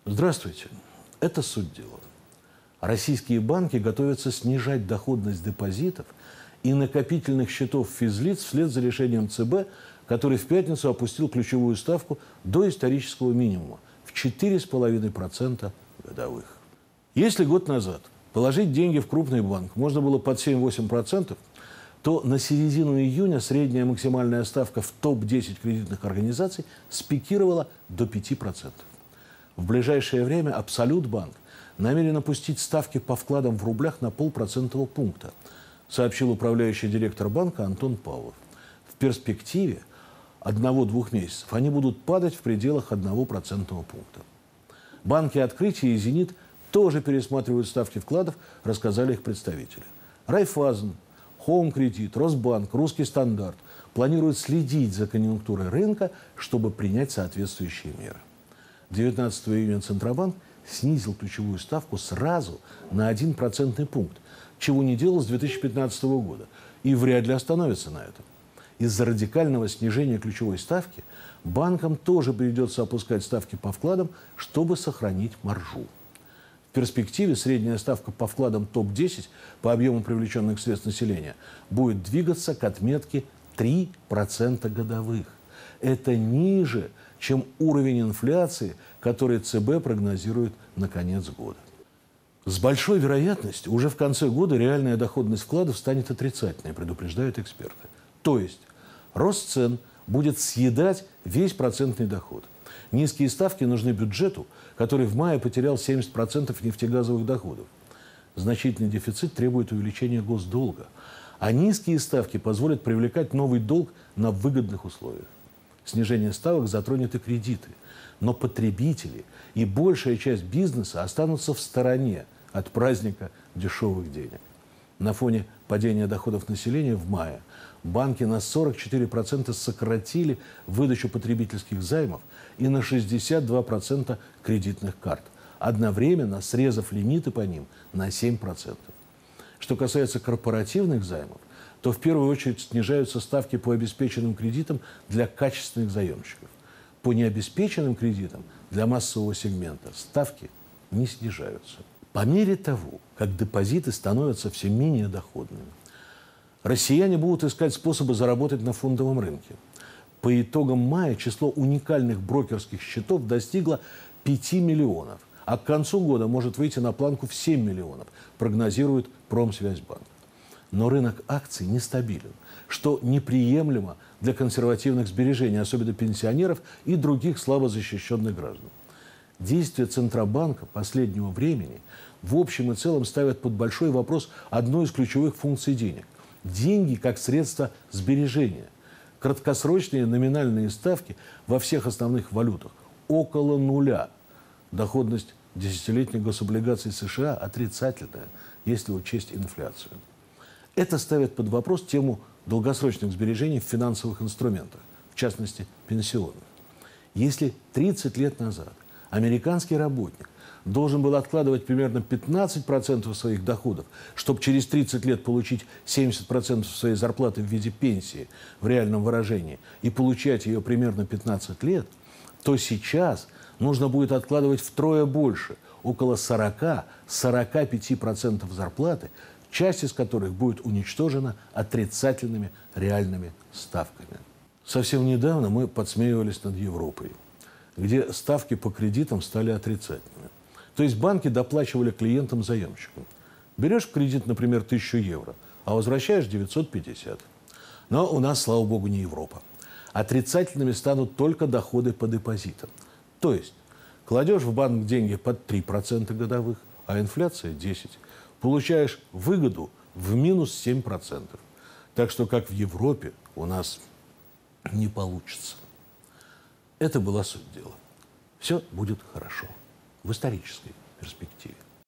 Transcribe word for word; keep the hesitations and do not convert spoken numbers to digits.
Здравствуйте. Это суть дела. Российские банки готовятся снижать доходность депозитов и накопительных счетов физлиц вслед за решением ЦБ, который в пятницу опустил ключевую ставку до исторического минимума в четыре с половиной процента годовых. Если год назад положить деньги в крупный банк можно было под семь-восемь процентов, то на середину июня средняя максимальная ставка в топ десять кредитных организаций спикировала до пяти процентов. В ближайшее время Абсолют-банк намерен опустить ставки по вкладам в рублях на полпроцентного пункта, сообщил управляющий директор банка Антон Павлов. В перспективе одного-двух месяцев они будут падать в пределах одного процентного пункта. Банки «Открытие» и «Зенит» тоже пересматривают ставки вкладов, рассказали их представители. Райффайзен, Хоум Кредит, Росбанк, Русский стандарт планируют следить за конъюнктурой рынка, чтобы принять соответствующие меры. девятнадцатого июня Центробанк снизил ключевую ставку сразу на один процентный пункт, чего не делал с две тысячи пятнадцатого года, и вряд ли остановится на этом. Из-за радикального снижения ключевой ставки банкам тоже придется опускать ставки по вкладам, чтобы сохранить маржу. В перспективе средняя ставка по вкладам топ десять по объему привлеченных средств населения будет двигаться к отметке три процента годовых. Это ниже, чем уровень инфляции, который ЦБ прогнозирует на конец года. С большой вероятностью уже в конце года реальная доходность вкладов станет отрицательной, предупреждают эксперты. То есть рост цен будет съедать весь процентный доход. Низкие ставки нужны бюджету, который в мае потерял семьдесят процентов нефтегазовых доходов. Значительный дефицит требует увеличения госдолга, а низкие ставки позволят привлекать новый долг на выгодных условиях. Снижение ставок затронет и кредиты, но потребители и большая часть бизнеса останутся в стороне от праздника дешевых денег. На фоне падения доходов населения в мае банки на сорок четыре процента сократили выдачу потребительских займов и на шестьдесят два процента кредитных карт, одновременно срезав лимиты по ним на семь процентов. Что касается корпоративных займов, то в первую очередь снижаются ставки по обеспеченным кредитам для качественных заемщиков. По необеспеченным кредитам для массового сегмента ставки не снижаются. По мере того, как депозиты становятся все менее доходными, россияне будут искать способы заработать на фондовом рынке. По итогам мая число уникальных брокерских счетов достигло пяти миллионов, а к концу года может выйти на планку в семь миллионов, прогнозирует Промсвязьбанк. Но рынок акций нестабилен, что неприемлемо для консервативных сбережений, особенно пенсионеров и других слабо защищенных граждан. Действия Центробанка последнего времени в общем и целом ставят под большой вопрос одну из ключевых функций денег – деньги как средство сбережения. Краткосрочные номинальные ставки во всех основных валютах около нуля. Доходность десятилетних гособлигаций США отрицательная, если учесть инфляцию. Это ставит под вопрос тему долгосрочных сбережений в финансовых инструментах, в частности, пенсионных. Если тридцать лет назад американский работник должен был откладывать примерно пятнадцать процентов своих доходов, чтобы через тридцать лет получить семьдесят процентов своей зарплаты в виде пенсии в реальном выражении и получать ее примерно пятнадцать лет, то сейчас нужно будет откладывать втрое больше, около сорока-сорока пяти процентов зарплаты, часть из которых будет уничтожена отрицательными реальными ставками. Совсем недавно мы подсмеивались над Европой, где ставки по кредитам стали отрицательными. То есть банки доплачивали клиентам-заемщикам. Берешь в кредит, например, тысячу евро, а возвращаешь девятьсот пятьдесят. Но у нас, слава богу, не Европа. Отрицательными станут только доходы по депозитам. То есть кладешь в банк деньги под три процента годовых, а инфляция десять процентов. Получаешь выгоду в минус семь процентов. Так что, как в Европе, у нас не получится. Это была суть дела. Все будет хорошо в исторической перспективе.